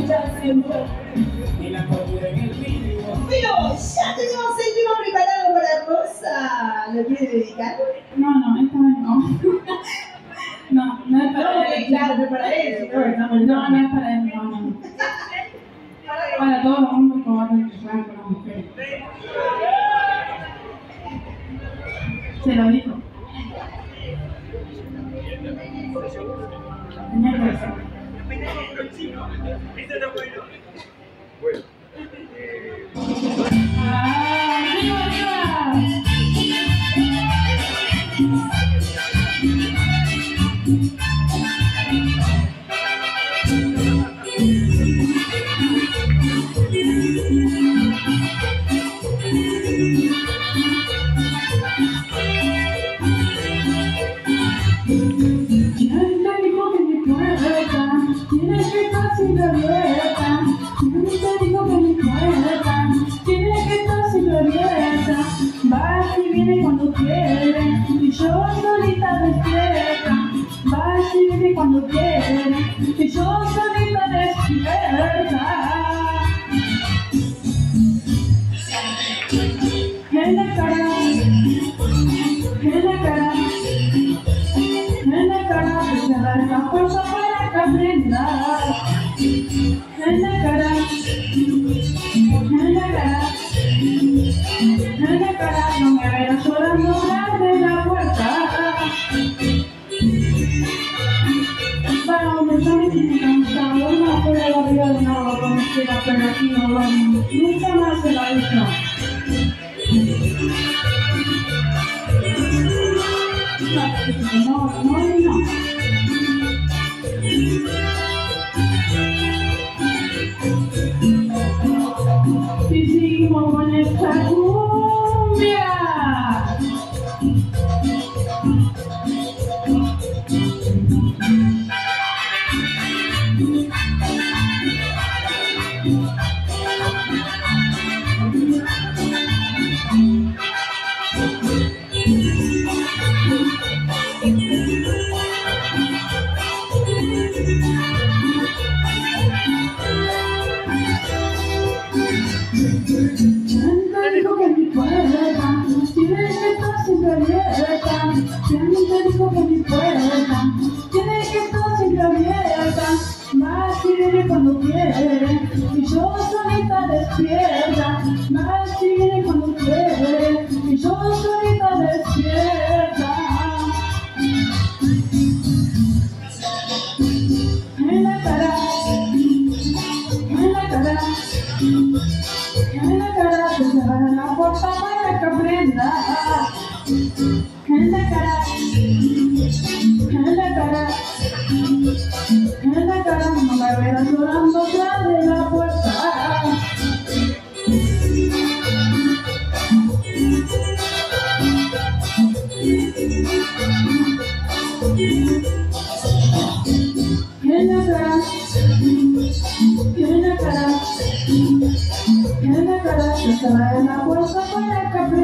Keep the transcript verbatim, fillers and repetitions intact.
Y la cordura en el vídeo. Pero ya tenemos el tema preparado para Rosa. ¿Lo quiere dedicar? No, no, esta vez no. No, no es para No, él. claro, no es para él. No, estamos No, no es para él, no, no. Para todos los hombres cobardes que juegan con las mujeres. Se lo dijo. Tenía que decirlo. Bueno. ¡Ah, arriba, arriba! ¿Quién te dijo que mi puerta tiene que estar siempre abierta? ¿Quién te dijo que mi puerta tiene que estar siempre abierta? Va y viene cuando quiere y yo solita despierta. Va y viene cuando quiere y yo solita despierta. En la cara, en la cara, en la cara, te cerrar la fuerza para que aprendas. En la cara, en la cara, en la cara, no me verás llorando detrás de la puerta. Para hombres también tiene cansado, no puede arriba de nada como quiera, pero aquí no vamos, nunca más se la ha visto. No, no, no. Y seguimos con esta cumbia. ¿Quién te dijo que mi puerta tiene que estar siempre abierta? ¿Quién te dijo que mi puerta tiene que estar siempre abierta? Más y viene cuando quiere y yo solita despierta. Más y viene cuando quiere y yo solita despierta. En la cara, en la cara, en la cara te cerrará la puerta para que aprendas. En la cara, en la cara, en la cara, no me verás llorando detrás de la puerta. En la cara, en la cara, en la cara, te cerrará la puerta para que aprendas.